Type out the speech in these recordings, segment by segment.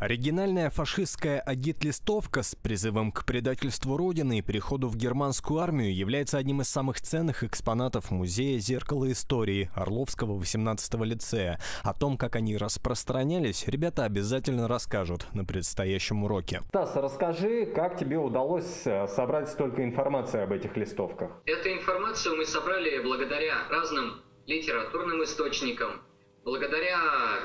Оригинальная фашистская агит-листовка с призывом к предательству Родины и переходу в германскую армию является одним из самых ценных экспонатов Музея «Зеркало истории» Орловского 18-го лицея. О том, как они распространялись, ребята обязательно расскажут на предстоящем уроке. Стас, расскажи, как тебе удалось собрать столько информации об этих листовках? Эту информацию мы собрали благодаря разным литературным источникам, благодаря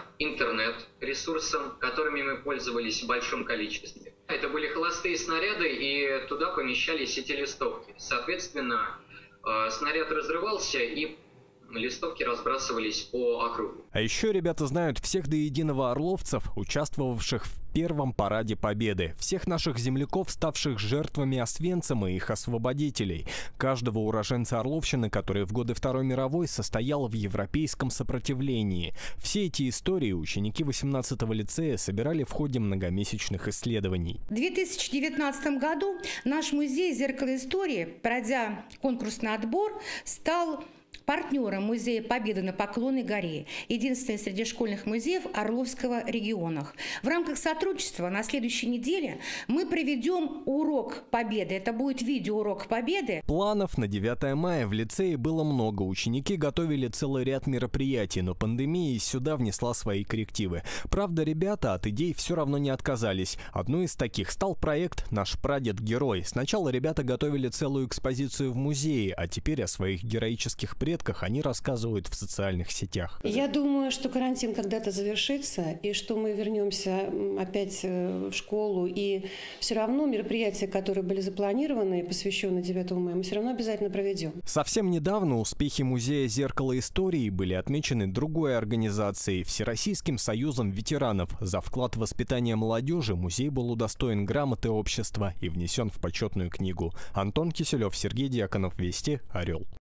интернет-ресурсам, которыми мы пользовались в большом количестве. Это были холостые снаряды, и туда помещались эти листовки. Соответственно, снаряд разрывался, и листовки разбрасывались по округу. А еще ребята знают всех до единого орловцев, участвовавших в первом параде Победы, всех наших земляков, ставших жертвами Освенцима и их освободителей, каждого уроженца Орловщины, который в годы Второй мировой состоял в европейском сопротивлении. Все эти истории ученики 18-го лицея собирали в ходе многомесячных исследований. В 2019 году наш музей «Зеркало истории», пройдя конкурсный отбор, стал партнером Музея Победы на Поклонной горе, единственный среди школьных музеев Орловского региона. В рамках сотрудничества на следующей неделе мы проведем урок Победы. Это будет видеоурок Победы. Планов на 9 мая в лицее было много. Ученики готовили целый ряд мероприятий, но пандемия сюда внесла свои коррективы. Правда, ребята от идей все равно не отказались. Одной из таких стал проект «Наш прадед-герой». Сначала ребята готовили целую экспозицию в музее, а теперь о своих героических предках они рассказывают в социальных сетях. Я думаю, что карантин когда-то завершится, и что мы вернемся опять в школу, и все равно мероприятия, которые были запланированы и посвящены 9 мая, мы все равно обязательно проведем. Совсем недавно успехи Музея «Зеркало истории» были отмечены другой организацией – Всероссийским союзом ветеранов. За вклад в воспитание молодежи музей был удостоен грамоты общества и внесен в почетную книгу. Антон Киселев, Сергей Дьяконов, Вести, Орел.